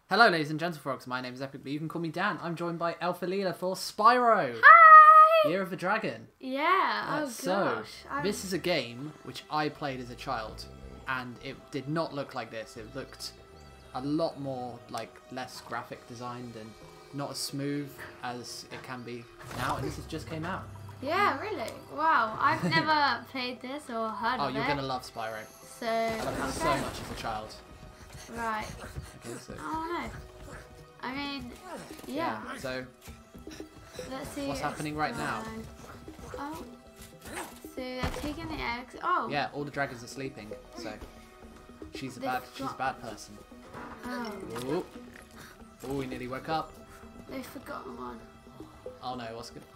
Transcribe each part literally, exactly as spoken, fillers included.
Hello ladies and gentlefolks, my name is Epic, but you can call me Dan. I'm joined by L four Lila for Spyro! Hi! Year of the Dragon. Yeah, Uh, oh so, gosh. I'm... this is a game which I played as a child, and it did not look like this. It looked a lot more, like, less graphic designed and not as smooth as it can be now, and this has just came out. Yeah, really? Wow, I've never played this or heard Oh, of it. you're going to love Spyro. So, I loved it okay. so much as a child. Right. Okay, so, Oh no. I mean, yeah. yeah, so Let's see. what's happening right now? Oh. So they're taking the eggs. Oh. Yeah, all the dragons are sleeping, so she's a They've bad she's a got- bad person. Oh. Oh, oh, we nearly woke up. They've forgotten one. Oh no, what's good?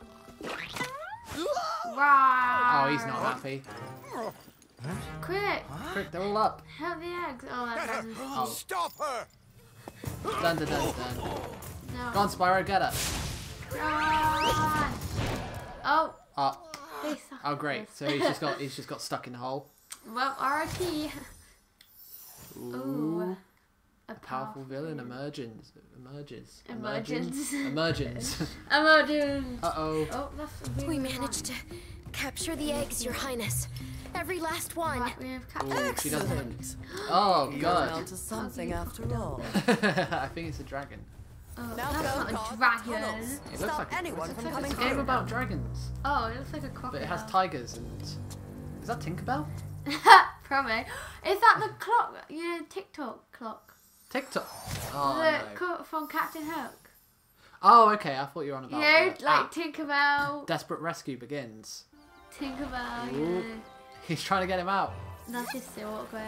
Wow. Oh, he's not happy. Quick, Quick, they're all up. help the eggs. Oh, that's Oh. Stop her! Dun dun dun dun. no. Go on, Spyro, get her. Run. Oh. Oh, They suck oh at great. this. So he's just got he's just got stuck in the hole. Well, R I P. Ooh. Ooh. A Powerful villain emerges. Emerges. Emergence. Emergence. Emergence. Uh oh. Oh, that's a We really managed to capture the eggs, Your Highness. Every last one. Right, we have captured. Ooh, she doesn't. Oh You're god. onto something after all. I think it's a dragon. Oh, Now that's go, not God. a dragon. Tunnels. It looks Stop like a, anyone it's from a, coming it's a game through. about dragons, Oh, it looks like a but crocodile. it has tigers and is that Tinkerbell? Probably. Is that the clock? You know, TikTok clock. TikTok. Oh the no. clock from Captain Hook. Oh okay. I thought you were on You about. know, the like app. Tinkerbell. Desperate Rescue begins. Tinkerbell. You Ooh. know. He's trying to get him out. That's just so awkward.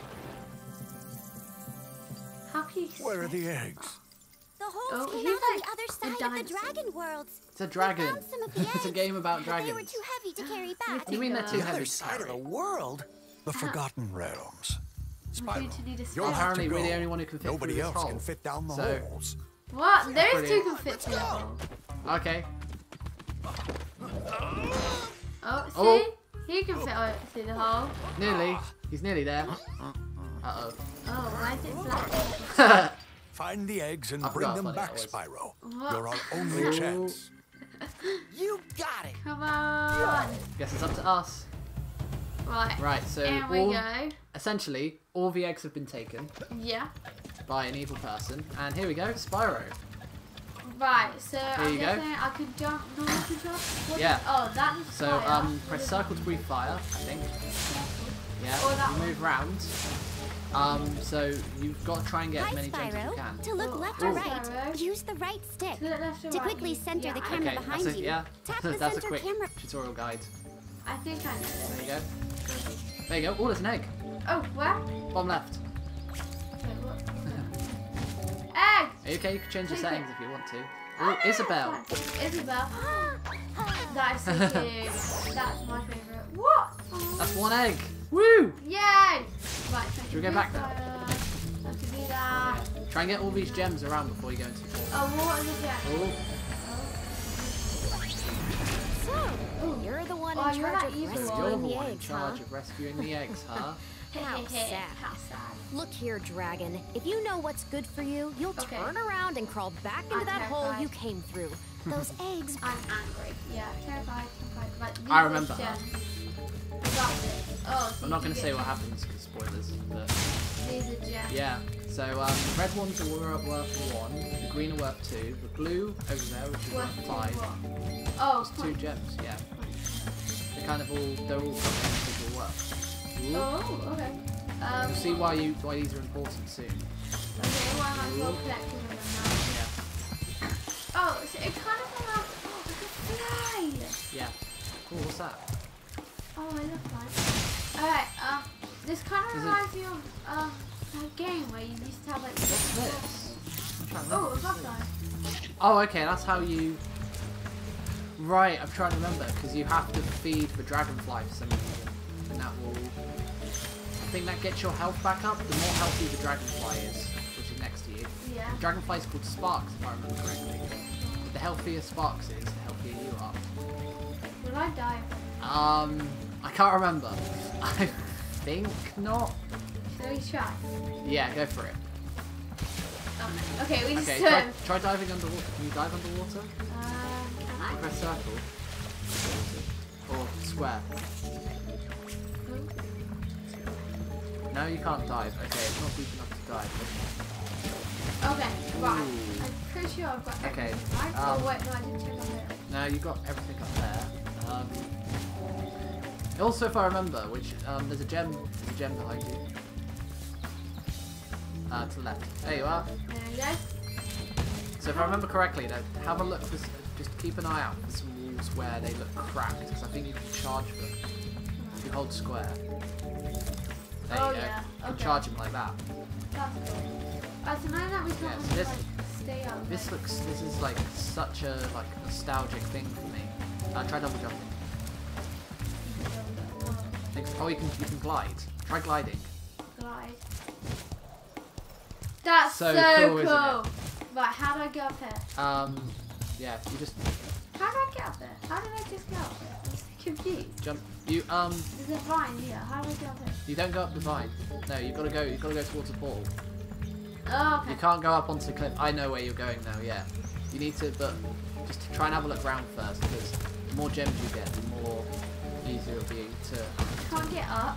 How can you? Where are the eggs? The holes Oh, came he's out on like the other a side of the dancer. dragon worlds. It's a dragon. We found some of the It's a eggs, game about but They were dragons. too heavy to carry back. What do you mean they're too The heavy other to side of the carry? world? The Forgotten Realms. I'm going Spyro, to need a you'll step. have Apparently to we're go. the only one who can fit Nobody through this else hole. can fit down the So- holes. What? Those two brilliant. can fit through the hole. Okay. Oh, see? Oh. He can fit uh, through the hole. Nearly. He's nearly there. Uh Oh, why is it black? oh. Find the eggs and I bring forgot them what back, that was. Spyro. What? You're our only Ooh. chance. You got it! Come on. Guess it's up to us. Right. Right. So Here we all, go. essentially all the eggs have been taken Yeah. by an evil person, and here we go, Spyro. Right, so I'm you go. guessing I could jump, normal to jump? What Yeah. is- oh, that is So fire. um, What press is- circle to breathe fire. I think. Yeah. Or that you one. move round. Um, so you've got to try and get Hi, as many gems as you Spyro. can. To look left Ooh. or right, Spyro. use the right stick. To the left or To right? quickly center yeah, the I- camera Okay, behind that's a, you. yeah. Tap the That's a center quick camera. tutorial guide. I think I know There this. you go. There you go. Oh, there's an egg. Oh, where? Bottom left. Okay, what? Egg! Okay, you can change the Take settings it. if you want to. Oh, Isabel. Isabel. That is so cute. That's my favourite. What? That's one egg. Woo! Yay! Right, so Should we go back now? I can do that. Try and get all these gems around before you go into the portal. Oh, what is it? Oh, So, you're the one Oh, in you're charge that of evil you're rescuing the the one in eggs, charge huh? of rescuing the eggs, huh? How sad. How sad. Look here, dragon. If you know what's good for you, you'll Okay. turn around and crawl back into I'm that hole terrified. you came through. Those eggs. I'm angry. Yeah, terrified, terrified. Right, these I are remember. gems. Got it. Oh, so I'm not you going to get- say what happens because spoilers, but These are gems. yeah. So um, the red ones are wor- worth one, the green are worth two, the blue over there, which is Worth worth two five, what? Oh, is two point. gems. Yeah, they're kind of all they're all got their individual worth. Ooh. Oh, okay. Um, You'll see why you why these are important soon. Okay, well, I might as well collect them with them now. Yeah. Oh, so it kind of like, oh, like a fly. Yeah. Oh, what's that? Oh, I love flies. Alright, um, this kind of Is it- reminds me of, um, a game where you used to have like... What's this? I'm trying to Oh, remember a what this butterfly. is. Oh, okay, that's how you... Right, I'm trying to remember, because you have to feed the dragonfly for some reason, and that will... I think that gets your health back up, the more healthy the dragonfly is, which is next to you. Yeah. The dragonfly is called Sparks, if I remember correctly. But the healthier Sparks is, the healthier you are. Will I die? Um, I can't remember. I think not. Shall we try? Yeah, go for it. Oh, Okay, we just Okay, swim. try, try diving underwater. Can you dive underwater? Um, can I? Press circle. Or square. No, you can't dive. Okay, it's not deep enough to dive. Okay, right. Ooh. I'm pretty sure I've got Okay, everything, right? um, oh wait, no, I didn't check on there. No, you got everything up there. Um, also, if I remember, which um, there's a gem. There's a gem behind you. Uh, to the left. There you are. There we go. So if I remember correctly, though, have a look for. s- Just keep an eye out for some walls where they look cracked, because I think you can charge them. If you hold square. There Oh, you go. yeah, You can okay. charge them like that. That's cool. Alright, so now that we can't Yeah, so just, this- like, stay up This there. looks. This is like such a like nostalgic thing for me. Uh, try double jumping. Thanks- Oh, you can you can glide. Try gliding. Glide. That's so, So cool. cool, isn't it? Right, how do I get up here? Um, yeah, you just How did I get up there? How did I just get up there? I'm so confused. jump. You um, There's a vine here. How do I get up here? you don't go up the vine. No, you gotta go. You gotta go towards the portal. Oh, okay. You can't go up onto the cliff. I know where you're going now. Yeah, you need to, but just to try and have a look around first, because the more gems you get, the more easier it'll be to. Can't get up.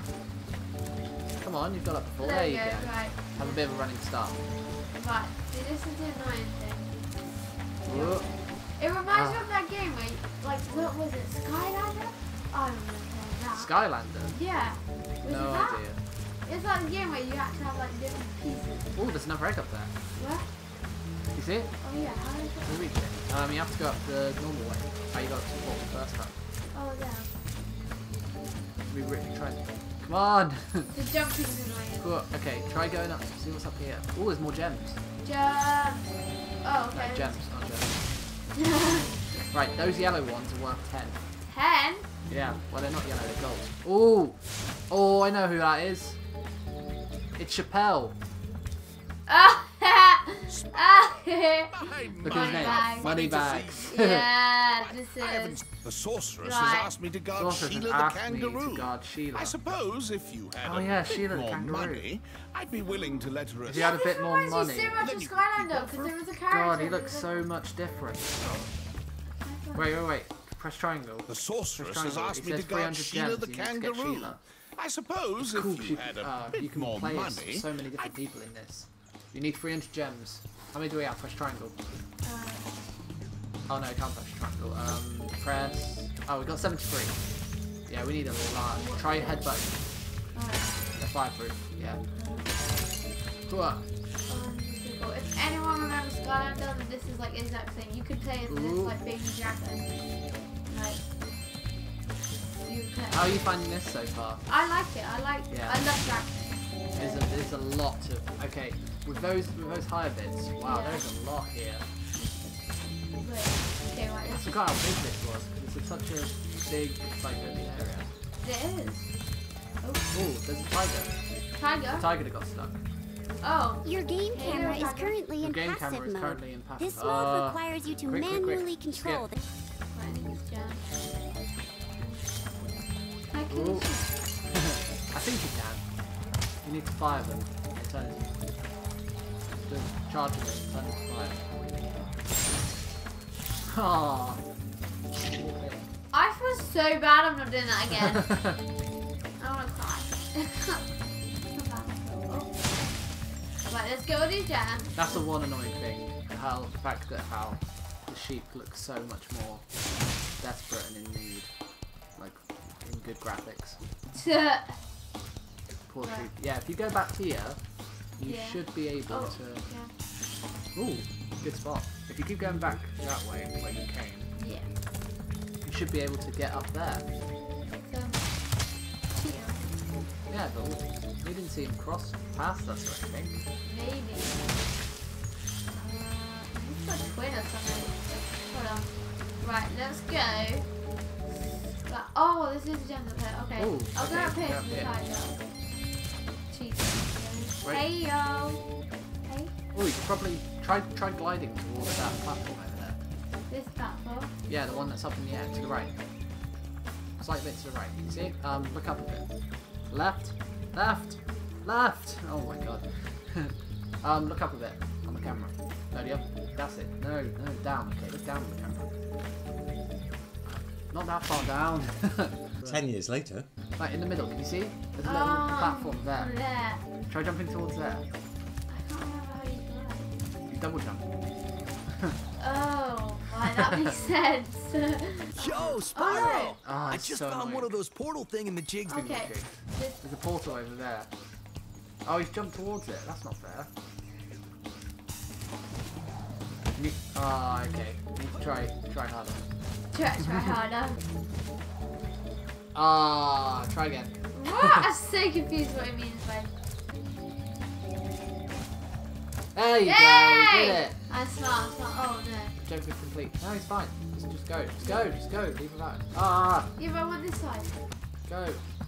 Come on, you've got up before. there There we you go. go. Right. Have a bit of a running start. Right. See, this is the annoying thing. Whoa. It reminds Ah. me of that game where, you- like, what was it? Skylander? I don't remember that. Skylander. Yeah. Was No it that? idea. It's like a game where you have to have like different pieces. Oh, there's another egg up there. Where? You see it? Oh yeah, how do I Can get you reach it? Um, you have to go up the normal way. How you got up to the portal first time. Oh yeah. We really tried. Come on. The jumping's annoying. Cool. Okay, try going up. See what's up here. Oh, there's more gems. Jump. Oh, okay. No, gems, not gems. Right, those yellow ones are worth ten. Ten? Yeah, well they're not yellow, they're gold. Oh, oh, I know who that is. It's Chappelle. Ah! Ah! Look at his name. Moneybags. Moneybags. Yeah, this I haven't. is. The sorceress Right. has asked me to guard Sorceress has Sheila the asked me to kangaroo. guard Sheila. I suppose if you had Oh, a yeah, bit Sheila the more kangaroo. money, I'd be willing to let her If you had a escape. bit more This reminds money. me so much Then of you- Skylander because there was a character. God, he that looks was so much different. Wait, wait, wait. Press triangle. The sorceress Press has triangle. asked It me to says guard three Sheila hundred the gems, you need to get kangaroo. Sheila. I suppose Cool, if you she- had a uh, bit you can more play as money, so many different people in this. You need three hundred gems. How many do we have? Press triangle. Uh, Oh no, can't press triangle. Um, press. Oh, we got seventy-three. Yeah, we need a lot. Try headbutt. alright. They're fireproof. Yeah. Cool. Um, cool. If anyone remembers Skylander, then this is like the exact thing. You could play as this Ooh. like baby dragon. Like you could. How are you finding this so far? I like it. I like. Yeah. I love dragons. There's a, there's a lot of. Okay, with those with those higher bits. Wow, Yeah. there's a lot here. Wait. Okay, right. I Let's forgot how big this was because it's such a big like open area. It is. Oh, Oh, there's a tiger. tiger. The tiger that got stuck. Oh. Your game Hey, camera is Tiger. currently The in game passive camera is mode. currently in passive. This mode Uh, requires you to quick, quick, quick. manually control Skip. the Right, I think it's jam. I can Ooh. shoot. I think you can. You need to fire them. And turn it. To charge them and turn it to fire. Aww. I feel so bad. I'm not doing that again. I want to cry. Oh. Right, let's go with these jam. That's the one annoying thing. How the fact that how the sheep look so much more desperate and in need, like in good graphics. Poor Right. sheep. Yeah, if you go back here, you Yeah. should be able Oh, to. yeah. Ooh, good spot. If you keep going back that way, where you came, Yeah. you should be able to get up there. So, here. Yeah, but we didn't see him cross past us or anything. Maybe. Uh, he's got a twin or something. Hold on. Right, let's go. Right, oh, this is the gem up here. Okay. Ooh, I'll go okay, up here go up to the here. side. Cheat. Wait. Hey, yo. Hey. Oh, you could probably try try gliding towards that platform over there. This platform. Yeah, the one that's up in the air to the right. Slight bit to the right. You see? Um, look up a bit. Left, left, left. Oh my god. um, look up a bit the camera. No, the other. That's it. No, no, down. Okay, look down on the camera. Not that far down. Ten years later. Like in the middle, can you see? There's a little Oh, platform there. there. Try jumping towards there. I can't remember how you do it. You double jump. Oh, right, that makes sense. Yo, Spyro! Oh, I it's just so found annoying. one of those portal thing in the jigs. Okay. This, There's a portal over there. Oh, he's jumped towards it. That's not fair. You- Ah, okay. You need to try, try harder. try, try harder. Ah, try again. What? I'm so confused what it means by. There you Yay! go. Did it. I'm smart, I'm smart. Oh no. Jump is complete. No, he's fine. Just, just go. Just go. Just go. Leave him out. Ah, Yeah, but I want this side. go.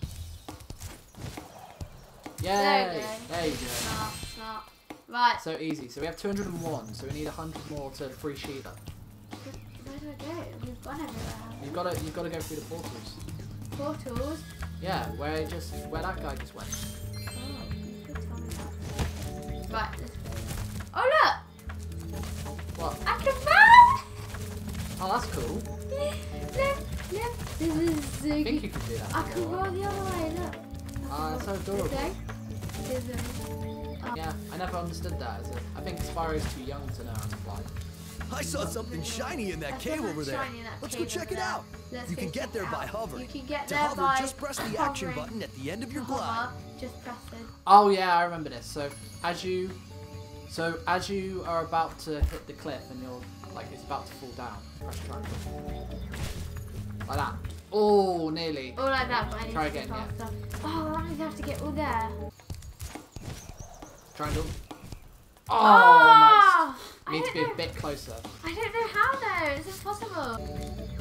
Yay. There you go. There you go. Smart, smart. Right. So easy. So we have two hundred and one. So we need one hundred more to free Sheila. Where do I go? We've gone everywhere. You've got to. You've got to go through the portals. Portals. Yeah, where just where that guy just went. Oh, you could tell me that. Right. This way. Oh look! What? I can run! Oh, that's cool. Look, look. This is so I think good. you can do that. I can roll the other way. Look. Ah, that's so adorable. This way. This way. Oh. Yeah, I never understood that. As a, I think Spyro's too young to know how to fly. I saw something shiny in that That's cave something over there. shiny in that Let's cave go check over it there. out. Let's You go can get check there it by out. hovering. You can get To there hover, by just press the action hovering. button at the end of your To glide. hover, just press it. Oh yeah, I remember this. So as you, so as you are about to hit the cliff and you're like it's about to fall down, press triangle. Like that. Oh, nearly. All like that, but I need Try to again, go yeah. faster. Oh, I don't have to get all there. Triangle. Oh, Oh! almost. I You need to don't be a know- bit closer. I don't know how though. It's impossible.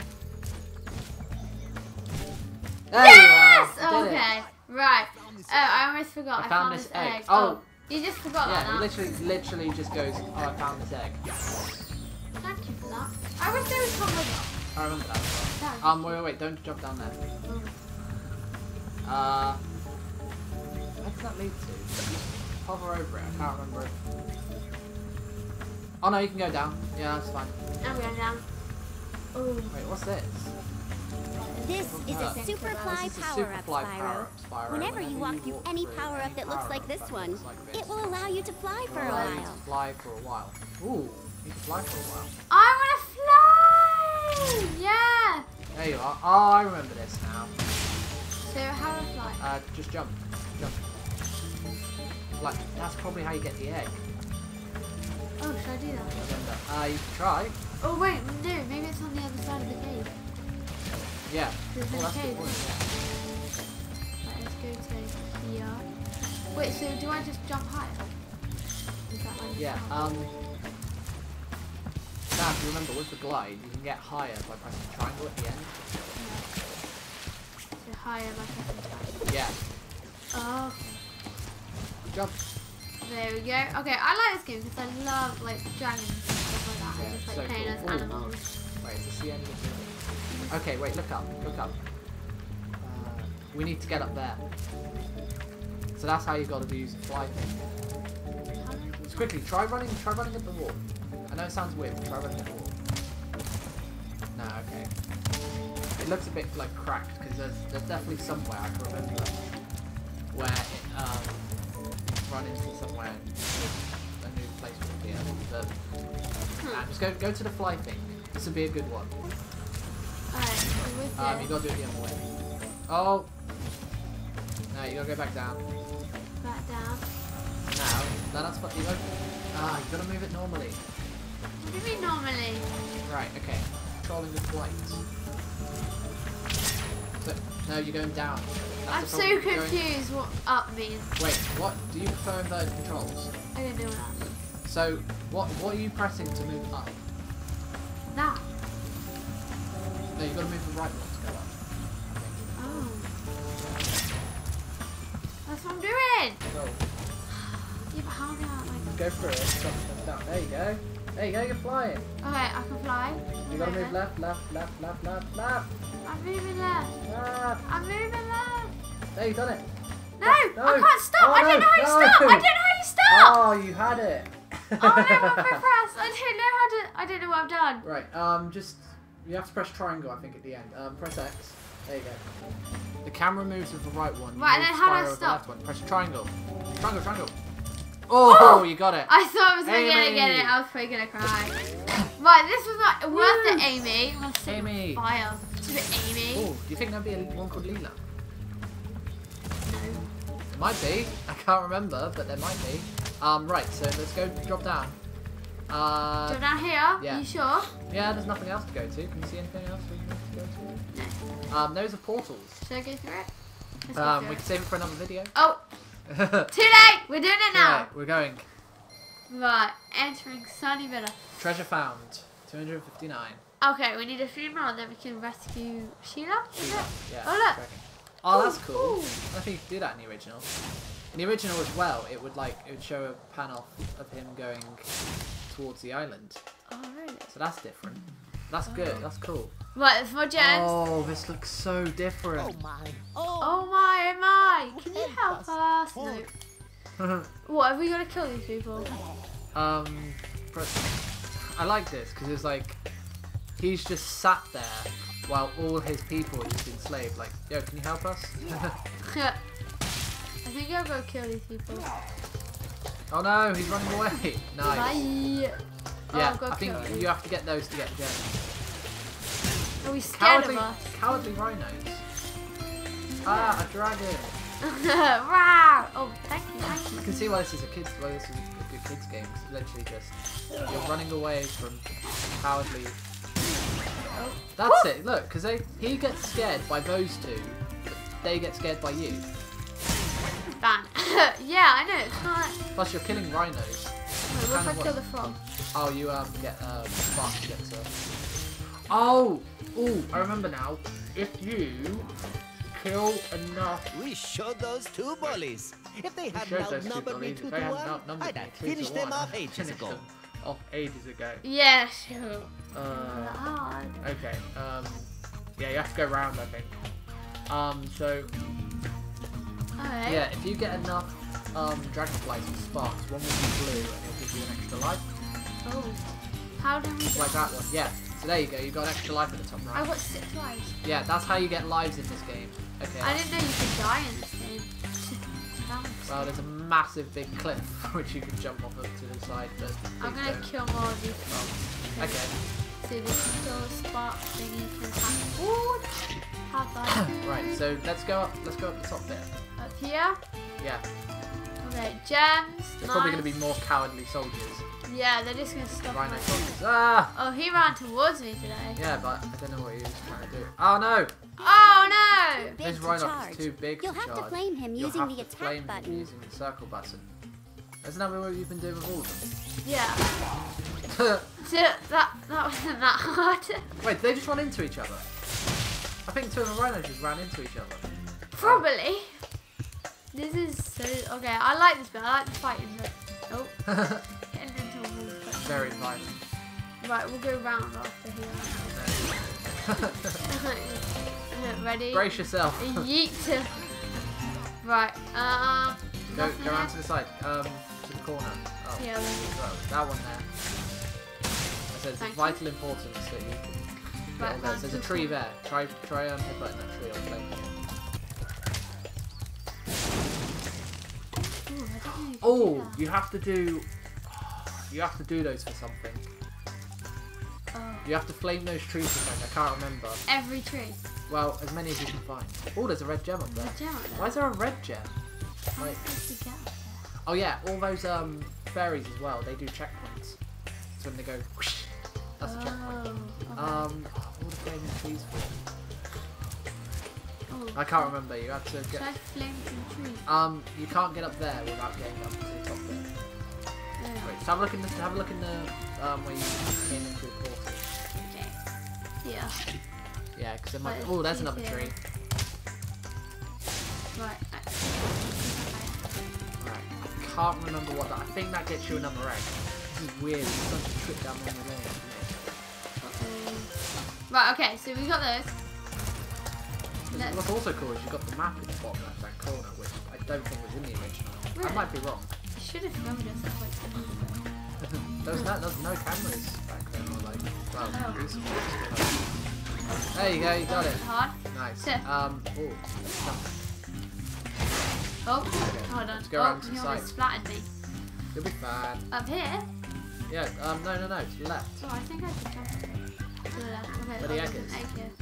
There Yes! you are. You did it. Okay. Right. Oh, I almost forgot. I I, found found this this egg. egg. Oh. You just forgot Yeah, like it that. literally, literally just goes. Oh, I found this egg. Thank you for that. I wish there was something. I remember that. as well. That was Um, wait, wait, wait! Don't jump down there. cool. Uh, where does that lead to? Just hover over it. I can't remember. Oh no, you can go down. Yeah, that's fine. I'm going down. Oh. Wait, what's this? This is a This super fly This is a power up, Superfly Spyro. power-up, Spyro. Whenever you walk through any power-up that looks like this one, it will allow you to fly for a allow you to while. fly for a while. Ooh, you can fly for a while. I want to fly! Yeah! There you are. Oh, I remember this now. So how do I fly? Uh, just jump. Jump. Like, that's probably how you get the egg. Oh, should I do that? Remember. Uh, you can try. Oh wait, no, maybe it's on the other side of the cave. Yeah. There's Oh, no that's a good cave. point, yeah. Right, let's go to here. Wait, so do I just jump higher? Is that like Yeah, um... Now, if you remember, with the glide, you can get higher by pressing triangle at the end. So higher by pressing time. Yeah. Oh, Jump. there we go. Okay, I like this game because I love like dragons and stuff like that. Yeah, I just like so playing cool. as Ooh. animals. Wait, is this the end of the... Okay, wait, look up, look up. Uh, we need to get up there. So that's how you got to use the fly thing. How do I do Just quickly, try running, try running at the wall. I know it sounds weird, but try running at the wall. No, okay. It looks a bit like cracked because there's there's definitely somewhere I can remember where it um run into somewhere a new place would appear. But nah, just go go to the fly thing. This would be a good one. Alright, so with Um, this, you gotta do it the other way. Oh! No, you gotta go back down. back down. Now, now that's what you go. Ah, you gotta move it normally. What do you mean normally? Right, okay. Controlling the flight. So, no, you're going down. That's I'm the so problem, you're going- confused what up means. Wait, what? Do you prefer inverted controls? I don't know what that means. So, what what are you pressing to move up? That. No, you've got to move the right one to go up. Oh. That's what I'm doing! Go. Yeah, but how do I like... Go through it, stop, stop, stop. There you go. There you go, you're flying. Okay, I can fly. You gotta Okay, move left, left, left, left, left, left, I'm moving left. left. I'm moving left. There, you done it. No, No. I can't stop. Oh, I don't no, know how you no. stop. I don't know how you stop. Oh, you had it. Oh no, what have I pressed? I don't know how to. I don't know what I've done. Right, um, just you have to press triangle, I think, at the end. Um, press X. There you go. The camera moves with the right one. Right, You and move then how do I Spyro with the stop? left one. Press triangle. Triangle, triangle. Oh, you got it. I thought I was gonna Amy. get it. I was probably gonna cry. Right, this was not worth it, Amy. I'm sick of Amy. fire. Stupid Amy. Oh, do you think there'd be a one called Lila? No. There might be. I can't remember, but there might be. Um, right, so let's go drop down. Uh, So down here. yeah. You sure? yeah, there's nothing else to go to. Can you see anything else we need to go to? Um, those are portals. Should I go through it? Let's go Um, through we it. can save it for another video. Oh, too late. We're doing it now. Right, we're going. Right, entering Sunny Villa. Treasure found. two hundred fifty-nine. Okay, we need a few more, and then we can rescue Sheila. Is Sheila. it? Yeah. Oh, look. tracking. Oh, that's cool. Ooh. I don't think you could do that in the original. In the original as well, it would like it would show a pan off of him going towards the island. Oh, really? So that's different. That's good. That's cool. Right, there's more gems. Oh, Oh, this looks so different. my. my, oh my. Can you help us? No. What, have we got to kill these people? um, but I like this because it's like he's just sat there while all his people are just enslaved. Like, yo, can you help us? I think I'll go kill these people. Oh no, he's running away. Nice. Bye. Oh, Yeah, I've got I think killed. you have to get those to get the gems. Are we scared Cowardly, of us? cowardly rhinos. Ah, a dragon. Wow. Oh, thank you, thank I you. can see why this is a kids. Why this is a good kids game. It's literally just you're running away from cowardly. Oh. That's it. Look, because they he gets scared by those two, but they get scared by you. Ban. Yeah, I know. It's not. Plus, you're killing rhinos. Wait, what if Kind I of kill what- the frog? Oh, you um get um spark to get to. Oh, oh, I remember now. If you kill enough. We showed those two bullies. If they had Showed those two outnumbered me bullies. two If to they hadn't one, outnumbered I'd me have two to finished them one, off I'd ages finished ago. them off ages ago. Yeah, sure. Uh, Hard. okay. Um, yeah, you have to go round, I think. Um, so Alright. yeah, if you get enough um dragonflies and sparks, one will be blue and it'll give you an extra life, Oh. How do we like that one. Yeah. So there you go. You got extra life at the top I right. got six lives. Yeah, that's how you get lives in this game. Okay. I didn't know you could die in this game. Well, there's a massive big cliff which you can jump off of to the side, but I'm please gonna don't. kill more of these frogs. Okay. See this little spark thingy can happen. Ooh, how far? Right. So let's go up. Let's go up the top bit. Up here. Yeah. Okay, gems. There's probably nice. going to be more cowardly soldiers. Yeah, they're just gonna stop Rhino my- soldiers. Ah! Oh, he ran towards me today. Yeah, but I don't know what he was trying to do. Oh no! Oh no! Big This to Rhino charge. is too big You'll to have charge. to flame him You'll using have the to attack flame him button. using the circle button. Isn't that what you've been doing with all of Yeah. them? So that that wasn't that hard. Wait, did they just run into each other? I think two of the rhinos just ran into each other. Probably. This is so okay. I like this bit. I like the fighting bit. Oh, getting into a wall. Very violent. Right, we'll go round after here. Ready? Brace yourself. Yeet. Right. Um. Go, nothing go around else? to the side. Um, to the corner. Oh, Yeah, there you well, that one there. I said it's Thank of vital importance that you can get Right, all those. round There's to a the tree corner. there. Try, try um, headbutting that tree on play. Ooh, I don't know if you can Oh, do that. you have to do. You have to do those for something. Oh, You have to flame those trees for something. I can't remember. every tree. Well, as many as you can find. Oh, there's a red gem up there. The gem up there. Why is there a red gem? How Wait. am I supposed to get up there? Oh yeah, all those um fairies as well. They do checkpoints. So when they go, whoosh, that's a checkpoint. Oh, okay. Um, what the flaming trees for? Oh, I can't remember. You have to Should get. I flame some trees? Um, you can't get up there without getting up to the top bit. Yeah. Wait, just have a look in the have a look in the um where you came into the portal. Okay. Yeah. Yeah, because there might. Right, Oh, there's trees another here. tree. Right. I, Right. I can't remember what that. I think that gets you another egg. This is weird. It's such a trip down memory lane. uh-oh. Right. Okay. So we got those. isn't it? Let's- What's also cool is you've got the map in the bottom left hand corner, which I don't think was in the original. I Really? might be wrong. I should have filmed us at like ten minutes ago. There was no, there was no cameras back then, or like, well, Oh. these ones. There you go, you got it. Hard. Nice. Sit. Um, oh, Oh, hold on. Let's go oh, around to the you side. almost splattered me. you'll be fine. Up here? Yeah, um, no, no, no, to the left. Oh, I think I can jump to the left. Okay, Where the oh, egg there's is. an egg here.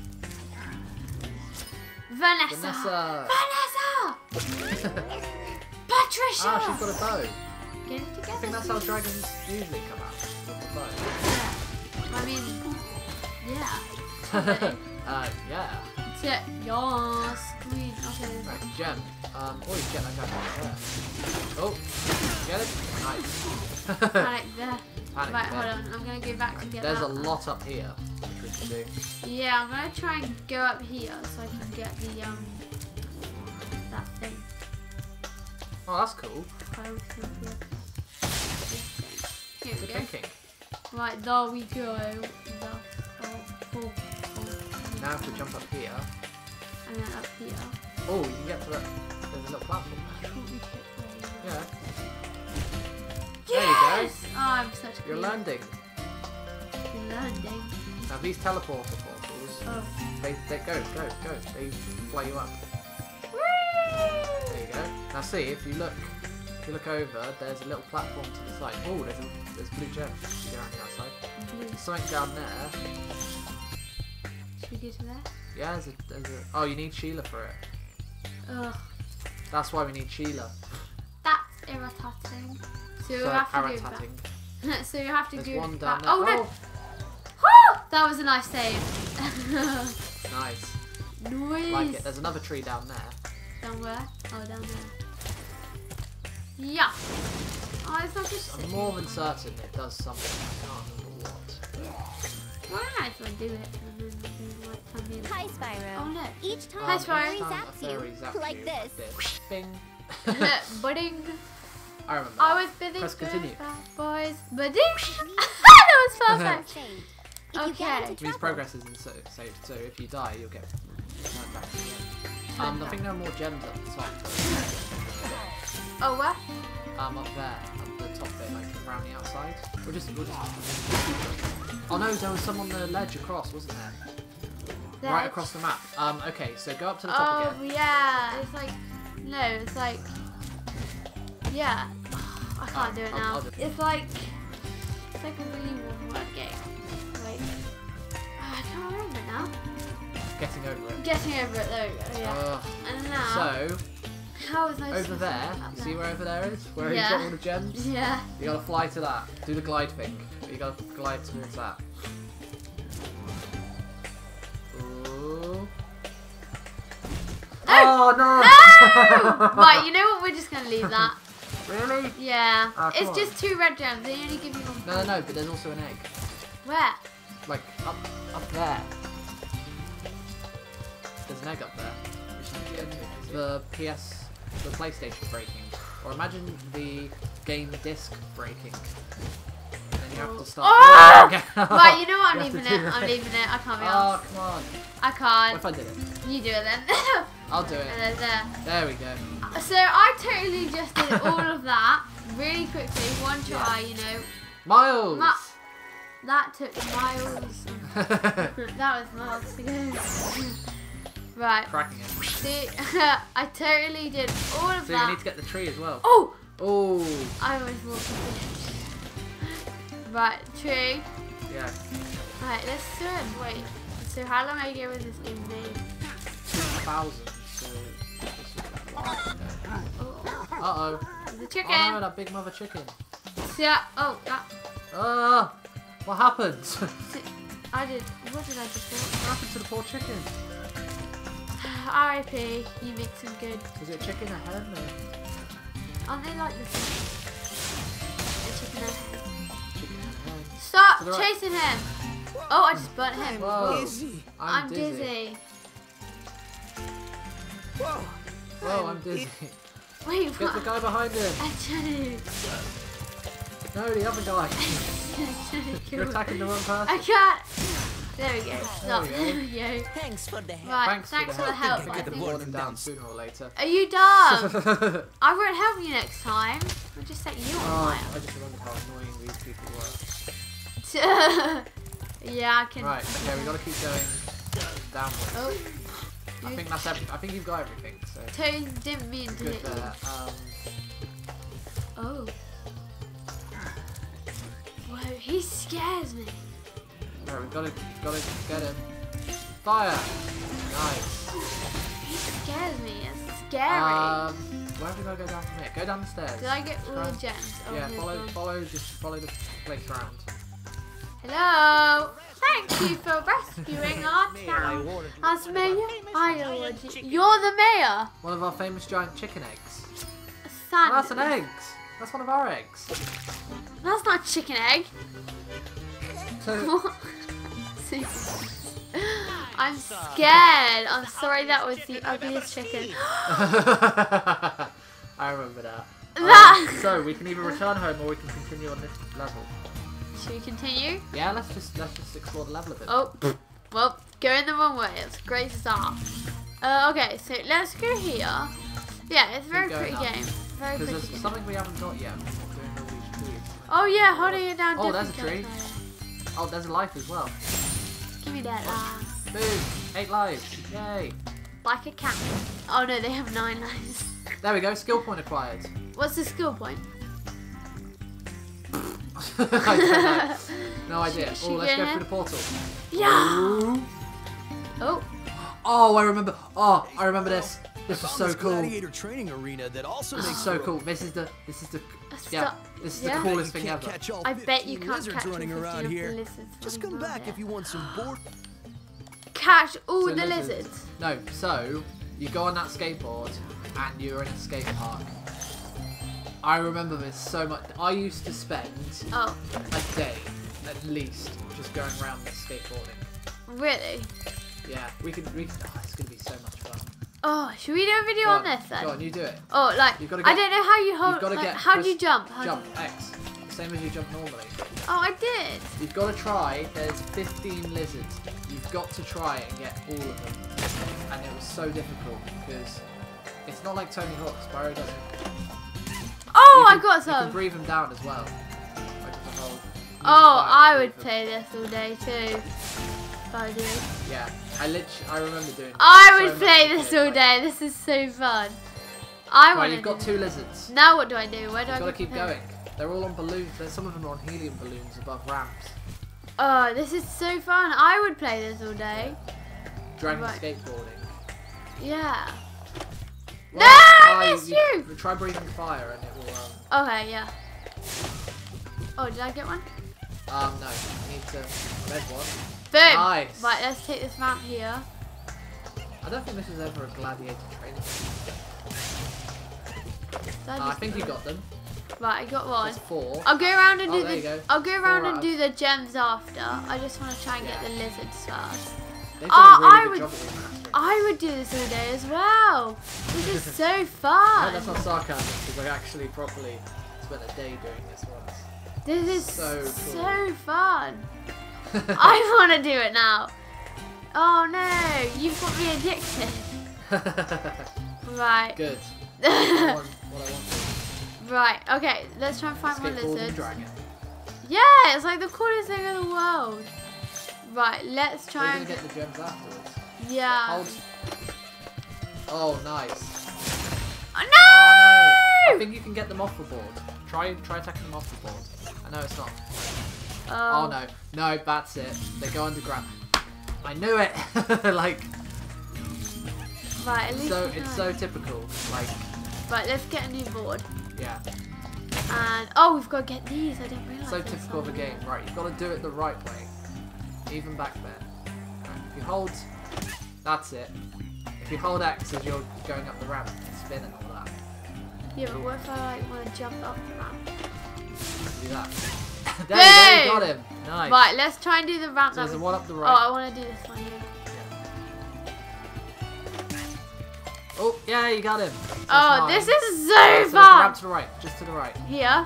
Vanessa! Vanessa! Vanessa! Patricia! Ah, she's got a bow. Get it together. I think that's how dragons usually come out, with the bow. Yeah. I mean, yeah. Okay. uh, yeah. That's it. Yes. Queen. Okay. Right, gem. Um, oh, you get that guy right there. Oh, get it? Nice. Panic there. Panic right, there. hold on. I'm gonna go back and get There's that. a lot up here, which we can do. Yeah, I'm gonna try and go up here so I can get the um that thing. Oh, that's cool. I was gonna look. Here we Good go. thinking. Right, there we go. The, oh, oh, oh. Now if we jump up here. And then up here. Oh, you can get to that. There's a little platform there. Can't we hit there? Yeah. Yes! Oh, I'm such a You're queen. landing. You're landing. Now these teleporter portals, Oh. they, they go, go, go. They fly you up. Whee! There you go. Now see, if you look, if you look over, there's a little platform to the side. Oh, there's a, there's blue gems. You go around the outside. Blue. There's something down there. Should we go to there? Yeah, there's a, there's a. Oh, you need Sheila for it. Ugh. That's why we need Sheila. That's irritating. So we So, have to Aratatting. do that. So you have to There's do one that. down there. Oh no! Oh, Woo! That was a nice save. nice. Nice. Like it. There's another tree down there. Down where? Oh, down there. Yeah. Oh, it's not just. I'm more than certain it does something. I can't remember what. Why don't I just like do it and then do like come in? Hi, Spyro. Oh no. Each time Hi, a Spyro. fairy Each time a zaps fairy you, zaps like you, this. Bing. Budding. I remember. I was bidding Press continue. boys. Budding. That was perfect. Saved. If you Okay. get into It means trouble, progress isn't so saved, so if you die, you'll get turned back again. Um, I think there are more gems up the top. Oh, what? Um, up there, up the top bit, like around the outside. We'll just, we'll just. Oh no, there was some on the ledge across, wasn't there? There. Right across the map. Um, okay, so go up to the top Oh again. yeah. It's like no. It's like yeah. I can't Oh, do it I'll- now. I'll do it. It's like it's like a really one word game. Like I can't remember now. Getting over it. Getting over it. There we go. Yeah. Ugh. and now. So, How was I over supposed there, to get up you see there? where over there is? Where Yeah. you've got all the gems? Yeah. You gotta fly to that. Do the glide thing. You gotta glide towards that. Ooh. Oh no! No! Right, you know what? We're just gonna leave that. Really? Yeah. Ah, come it's on. just two red gems. They only give you one. No, no, no, but there's also an egg. Where? Like, up up there. There's an egg up there. Which you can get to. The P S, the PlayStation breaking. Or imagine the game disc breaking. And then you have to start. Oh! again. Right, you know what? I'm You have to leaving do it. I'm that. leaving it. I can't be Oh, asked. come on. I What can't. if I did it? You do it then. I'll do it. And then there. There we go. So I totally just did all of that really quickly, one try, you know. Miles! Ma- That took miles. That was miles to go. Right. Cracking it. See, I totally did all of So you that. need to get the tree as well. Oh! Oh! I always walked Right, tree. Yeah. Right, let's swim. Wait. So how long ago was this game made? two thousand. So this is a while ago. Oh, Uh-oh. the chicken. Oh no, that big mother chicken. Yeah. Oh, that. Ah! What happened? I did. What did I just do? What happened to the poor chicken? R I P. You make some good. Was it a chicken or hen? Or Aren't they like this? The chicken and hen. chicken and hen? Stop To the right. chasing him. Oh, I just burnt him. Whoa. Dizzy. I'm, I'm dizzy. dizzy. Whoa. Whoa, I'm dizzy. Wait, Get the what? guy behind him. I do. No, the other guy. I You're attacking the wrong person. can't. There we go. Stop. There we There we go. Thanks for the help. Right. Thanks, Thanks, for for the the help. help. Get I the think. board Board him down down. sooner or later. Are you dumb? I won't help you next time. We'll just set you Oh, on I fire. just remembered how annoying these people were. Yeah, I can. Right, okay, we gotta keep going downwards. Oh, I think that's every I think you've got everything, so Toad didn't mean to good hit you. there. Um, Oh. Whoa, he scares me. right, we've gotta, gotta get him. Fire! Nice. He scares me. It's scary. Um, where have we gotta go down from here? Go down the stairs. Did I get all Try- the gems? Oh, Yeah, here's follow, one. follow, just follow the place around. Hello. Thank you for rescuing our I town. wanted to As mayor, I award you. You're the mayor. One of our famous giant chicken eggs. Son. Oh, that's an egg. That's one of our eggs. That's not chicken egg. So, See? I'm scared. I'm sorry, that was the ugliest chicken. I remember that. That- Um, so we can either return home or we can continue on this level. Should we continue? Yeah, let's just let's just explore the level a bit. Oh, well, going the wrong way. It's a great start. Uh, okay, so let's go here. Yeah, it's a very Keep going pretty up. game. Very Because pretty there's game. something we haven't got yet. We're doing all these trees. Oh yeah, holding it down. Oh, there's a different tree. colors. Oh, there's a life as well. Give me that. Uh, Boom! Eight lives. Yay! like a cat. Oh no, they have nine lives. There we go. Skill point acquired. What's the skill point? I don't know. No idea. Should- Oh, should let's we go go through the portal. Yeah. Ooh. Oh, Oh, I remember. Oh, I remember this. This was Found so this cool. gladiator training arena that also This is makes so you- cool. This is the. This is the. Stop. Yeah. This is Yeah. the coolest You thing can't ever. catch all I bet you fifteen can't lizards catch all running fifteen around of the here. lizards Just running come around back here. if you want some board. Catch all So the lizards. lizards. No, so you go on that skateboard and you're in a skate park. I remember this so much. I used to spend Oh, a day at least just going around this skateboarding. really? Yeah, we could. We could oh, it's gonna be so much fun. Oh, should we do a video Go on on, this then? Go on, you do it. Oh, like, You've gotta I get- don't know how you hold, You've got to like, get. how do you press- jump? How Jump Do you... X. Same as you jump normally. Oh, I did. You've got to try. There's fifteen lizards. You've got to try and get all of them. And it was so difficult because it's not like Tony Hawk. Spyro does it. Oh, You I can- got You can some. breathe them down as well. Like with the whole- use Oh, fire to I breathe would them. play this all day too. If I did. Yeah, I literally, I remember doing. I so would much play as a this kid, all like- day. This is so fun. I Right, want you've got two lizards. Now what do I do? Where do You've I got to go keep from here? going. They're all on balloons. There's some of them are on helium balloons above ramps. Oh, this is so fun. I would play this all day. Dragon Right. skateboarding. Yeah. Well, No, I I- missed you! Try breathing fire and it will. Um, Okay, yeah. Oh, did I get one? um no, you need to red one. Boom! Nice. Right, let's take this map here. I don't think this is ever a gladiator training. Did I Uh, I just think get you one? got them. Right, I got one. That's four. I'll go around and Oh, do there you the. go. I'll go around Four and out do the gems after. I just want to try and get Yeah. the lizards first. They've Oh, done a really I good would- job of remastering. I would do this all day as well. This is so No, fun. that's not sarcasm because I actually properly spent a day doing this once. This is So so, cool. fun. I want to do it now. Oh no, you've got me addicted. Right. Good. What I want- what I wanted. Right, okay, let's try and find one Skateboarding lizard. dragon. Yeah, it's like the coolest thing in the world. Right, let's We're try gonna and get the gems afterwards. yeah. Hold. Oh, nice. Oh, Oh, no! no! I think you can get them off the board. Try try attacking them off the board. I know it's not. Oh, Oh no, no, that's it. They go underground. I knew it. Like Right, at least so, we it's know. so typical. Like Right, let's get a new board. yeah, And oh, we've got to get these. I didn't realize. so there was typical of a some. game. Right, you've got to do it the right way. Even back then. Right, if you hold, that's it. If you hold X as you're going up the ramp and spin and all that, Yeah, but what if I like want to jump up the ramp? do that. There you go, you got him. Nice. Right, let's try and do the ramp. So there's that a we- one up the Oh, right. I want to do this one here. Oh, yeah, you got him. That's Oh, mine. this is so So it's the fun. ramp to the right, just to the right. Here.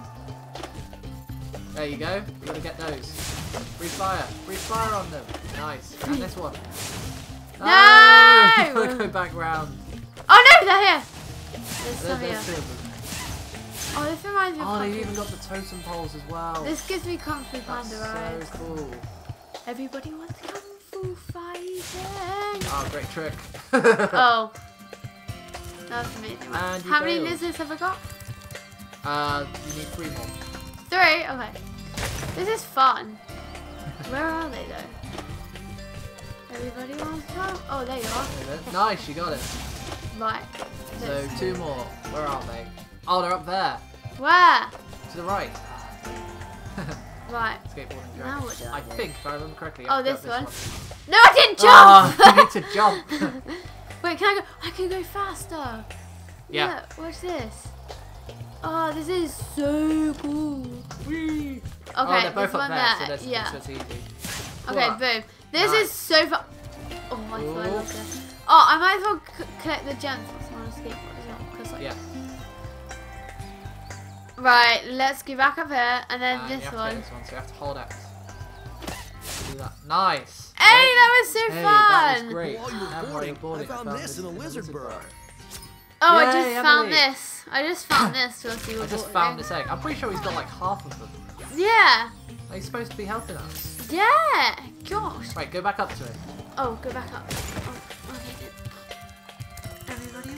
There you go. You gotta get those. Breathe fire. Breathe fire on them. Nice. And this one. No! You gotta go back round. Oh no, they're here. There's There- some here. There's two of them. Oh, this reminds me of Oh, they've Kung even Fu. got the totem poles as well. This gives me Kung Fu That's Panda so vibes. cool. Everybody wants Kung Fu fighting. Oh, great trick. Oh. That's amazing. And you How many failed. lizards have I got? Uh, you need three more. Three? Okay. This is fun. Where are they though? Everybody wants to come? Oh, there you are. Nice, you got it. Right. So Let's- two more. Where are they? Oh, they're up there. Where? To the right. Right. Skateboarding Now dragon. what do I I do? think, if I remember correctly. you Oh, have to this go one? up No, I didn't Oh, jump! you need to jump. Wait, can I go? I can go faster. Yeah. Look, watch this. Oh, this is so cool. Whee! Okay, oh, they're both this up one there, there. so that's, yeah. so it's easy. Okay, What? boom. This Nice. is so fun. Oh, I thought I Ooh. lost it. Oh, I might as well c collect the gems once I'm on a skateboard as well. Cause like, Yeah. Right, let's go back up here, and then And you this have to one. get this one, so you have to hold X. Do that. Nice. Hey, that was so Hey, fun! that was great. While you were And while boarding, you're boarding, I found this in a lizard burrow. Oh, I Yay, just found Emily. this. I just found this to see I what just found this egg. I'm pretty sure he's got like half of them. Yeah, He's supposed to be helping us. yeah. Gosh. Right, go back up to it. Oh, go back up. Oh, okay. Everybody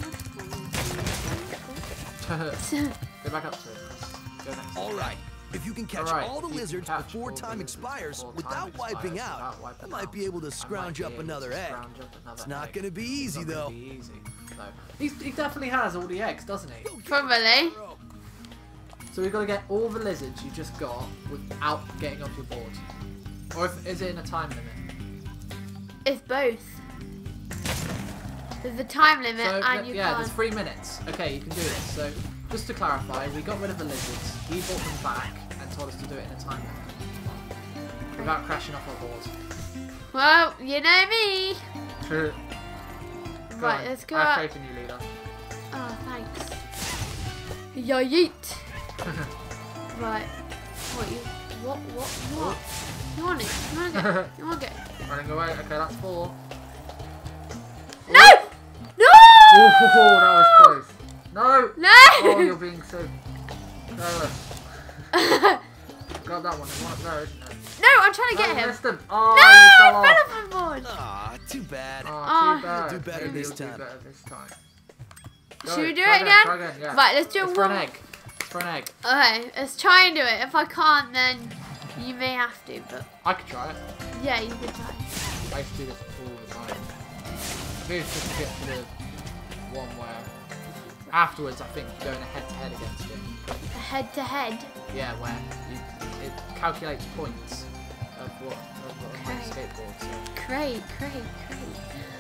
wants Go back up to it. Go next. All right. If you can catch All right, all the if you can lizards catch before all the time lizards expires before without time expires wiping out, without wiping I might out, be able to I scrounge might up be able another to egg. scrounge up another It's not egg. gonna be easy It's not though. gonna be easy. No. He's, he definitely has all the eggs, doesn't he? Probably. So we've got to get all the lizards you just got without getting off your board. Or if, is it in a time limit? It's both. There's a time limit, So, and you yeah, can't. there's three minutes. Okay, you can do this. So, just to clarify, we got rid of the lizards, he brought them back, and told us to do it in a time limit. Without crashing off our board. Well, you know me. Go Right, on, let's go I have up. faith in you, leader. Oh, thanks. Yeah, yeet. Right. What you? What? What? What? You want it? You want to go? You want to go? Running away. Okay, that's four. No! No! Oh, that was close. No! No! Oh, you're being so careless. Got that one. There's one up there, isn't there? No, I'm trying to get Oh, you him. missed him. Oh, No! you I fell fell off. off my board. Ah, too bad. Oh, Oh. too bad. You'll do better Maybe this you'll time. Do better this time. Should we do try it again? Try again, yeah. Right, let's do it's it for one. an egg. It's for an egg. Okay, let's try and do it. If I can't, then you may have to. But I could try it. yeah, you could try. I used to do this all the time. Maybe it's just to get to the one where afterwards I think you're going head to head against it. Head to head. Yeah, where you, it calculates points of what of what on Okay. skateboard. So. Great, great, great.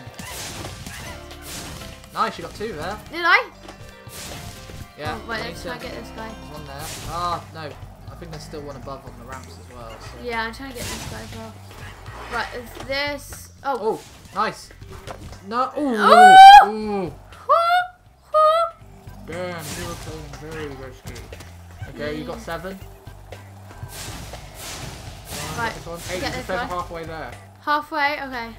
Nice, you got two there. Did I? Yeah. Oh, wait, you let's need try to- and get this guy. There's one there. Ah, no. I think there's still one above on the ramps as well. So. Yeah, I'm trying to get this guy as well. Right, is this? Oh. Oh, nice. No. Ooh. Oh! Ooh. Damn, you were playing very risky. Okay, you got seven. One, Right, this one. Eight, get you this just over one. halfway there. Halfway. Okay.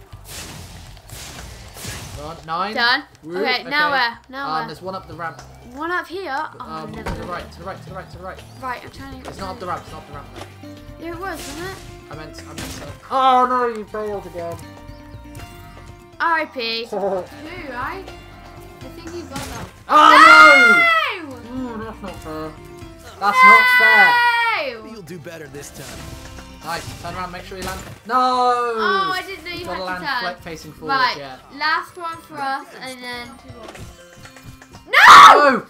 One, nine. Done. Woo, Okay, now where? Now um, where? There's one up the ramp. One up here. Oh, Um, never to the mind. right, to the right, to the right, to the right. Right, I'm trying to. It's not up the ramp, it's not up the ramp there. Yeah, it was, wasn't it? I meant, I meant to. Oh no, you failed again. R I P Two, right? I think you got that. Oh No! no! Ooh, that's not fair. That's not fair. No! You'll do better this time. Nice, turn around, make sure you land. No! Oh, I didn't know you You've got to had land to turn. flat facing forward, Right, yeah. last one for us, and then. No! No!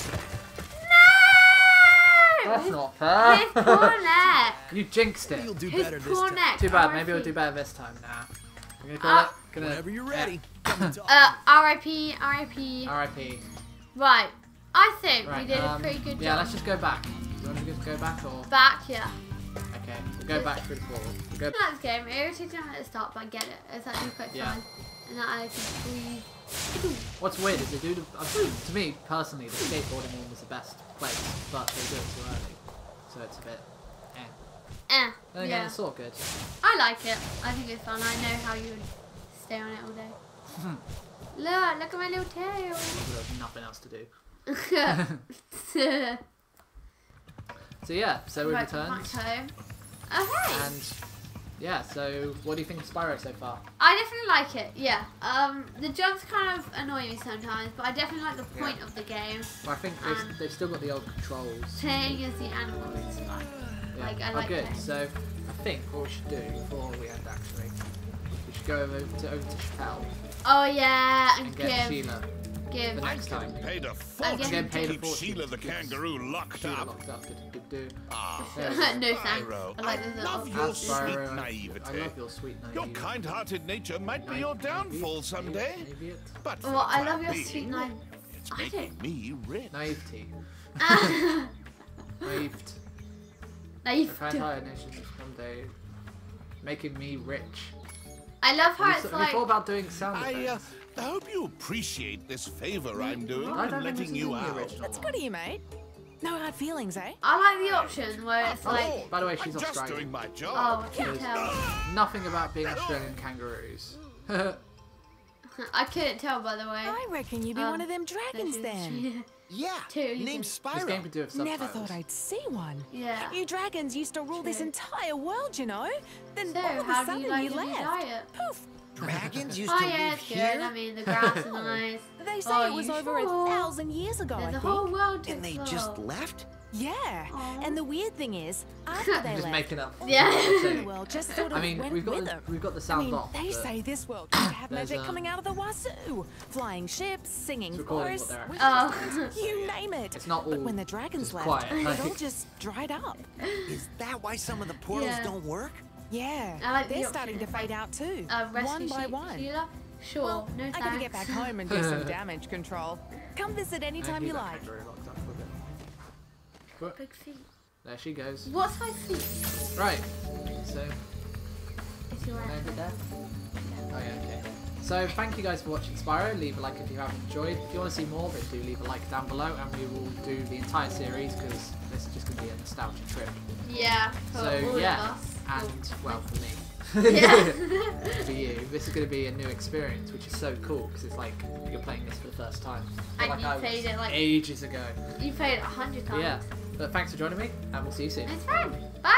No! That's not fair. His poor neck. You jinxed it. You'll do His better this poor time. neck. Too bad, R I P maybe we'll do better this time. Nah. I'm gonna call Uh, it. Gonna, Whenever you're yeah. ready, come and talk. Uh, R I P, R I P. R I P. Right, I think Right, we did um, a pretty good Yeah, job. let's just go back. Do you want to just go back or? Back, yeah. Okay, we'll go back through the portal. We'll go. I like this game. It irritates me at the start, but I get it. It's actually quite Yeah. fun. And that I can breathe. What's weird is they do. The, uh, to me personally, the skateboarding one was the best place, but they do it too early, so it's a bit. Eh. Eh. Then again, Yeah. it's sort of good. I like it. I think it's fun. I know how you would stay on it all day. Look, look at my little tail. There's nothing else to do. So yeah, so we Right, returned. back home. Okay. And yeah, so what do you think of Spyro so far? I definitely like it, yeah. Um, the jumps kind of annoy me sometimes, but I definitely like the point Yeah. of the game. Well, I think Um, they've, they've still got the old controls. Playing as the animals is fun. Yeah. Like, I oh, like good. playing. So I think what we should do before we end, actually, we should go over to over to Chappelle Oh yeah, and, and get give, Sheila give. the next time. Paid a Again. fortune Again, paid to a keep fortune Sheila the to keep kangaroo locked Sheila up. locked up. Do, do, do. Ah, There we no go. thanks. Spyro, I like I this love little. your As sweet Spyro, naivety. I love your sweet naivety. Your kind-hearted nature might be your Naive- downfall naive- someday, naive- but for Well, the I time love your being, sweet knife. It's I making me rich. Naivety. Naivety. Naive. I've had higher nations someday, making me rich. I love how Have it's you, have like. you thought about doing sound I, uh, effects? I hope you appreciate this favor I'm doing I and don't think letting this is you in the out. original That's one. good of you, mate. No hard feelings, eh? I like the option where it's like. Oh, By the way, she's I'm just Australian. doing my Oh, job. I couldn't tell. Nothing about being Australian kangaroos. I couldn't tell, by the way. I reckon you'd be Um, one of them dragons then. Yeah, Two, you named can- This Spyro. game could do with subtitles. Never thought I'd see one. Yeah. You dragons used to rule this True. entire world, you know? Then So, all of how a do sudden you like you your new left. diet? Poof. Dragons used Oh to yeah, live it's good. here, I mean, the grass is nice. They say Oh, it was you over sure? a thousand years ago, There's I a think. whole world to and they explore. just left. Yeah. Aw. And the weird thing is, after they Just left, making up. Yeah. the world just sort of I mean, went we've got with the, them. we've got the I sound mean, off. they but say this world used to have There's, magic um, coming out of the wazoo. Flying ships, singing It's recording forests, what witch they're Oh. doctors, you name it. It's not But all when the dragons just left, quiet, like- it all just dried up. Is that why some of the portals Yeah. don't work? Yeah, I like the they're option. starting to fade out too, Uh, rescue one by She- one. Sheila? Sure, Well, no I thanks. gotta get back home and do some damage control. Come visit anytime you like. But Big feet. there she goes. What size feet Right. So, is he wearing? land it there. Oh yeah, okay. So thank you guys for watching Spyro. Leave a like if you haven't enjoyed. If you want to see more, then do leave a like down below, and we will do the entire series because this is just going to be a nostalgia trip. Yeah, for So all yeah, of us. and well for me. Yeah. For you, this is going to be a new experience, which is so cool because it's like you're playing this for the first time. And like you I played was it like ages ago. you played it a hundred times. Yeah, but thanks for joining me, and we'll see you soon. It's fine. Bye.